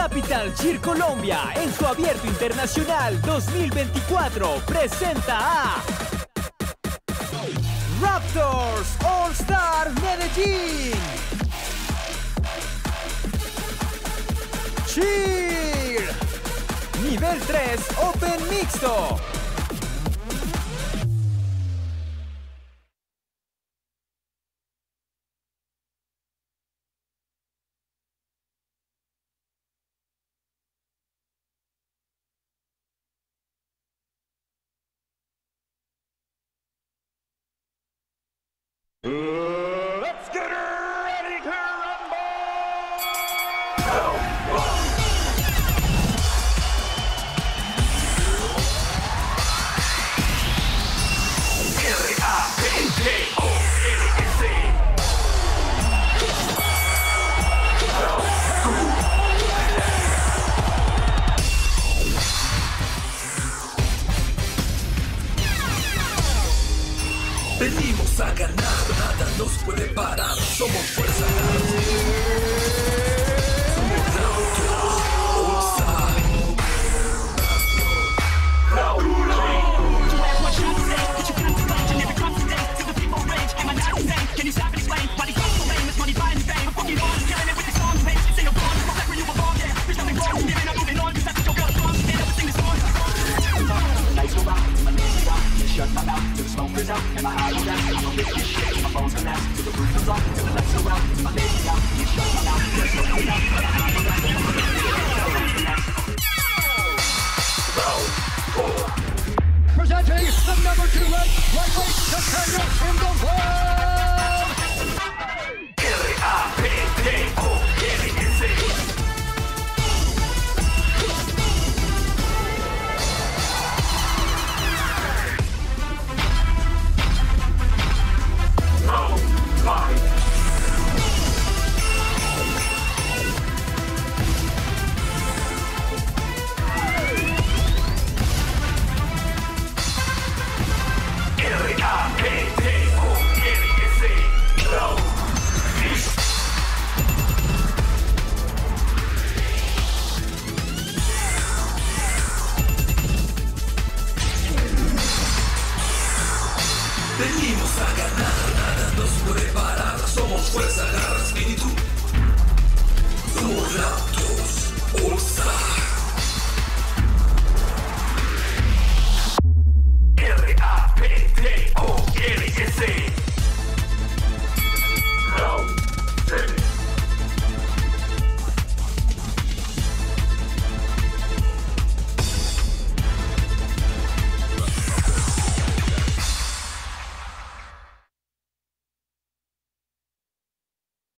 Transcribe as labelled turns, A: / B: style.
A: Capital Cheer Colombia, en su abierto internacional 2024, presenta a Raptors All Star Medellín. Cheer Nivel 3 Open Mixto.
B: Let's get ready to rumble!
C: Venimos a ganar, nada nos puede parar, somos fuerza. Somos Raptors All Star.
D: Shut my mouth till the smoke clears out and my eyes are down. I'm gonna rip this shit till my bones collapse, till the roof comes off, till the lights go out, till my baby out. Shut my mouth till the smoke clears out and my eyes are down. I'm gonna rip this shit till my bones collapse.
B: Presenting the number 2 ranked lightweight contender,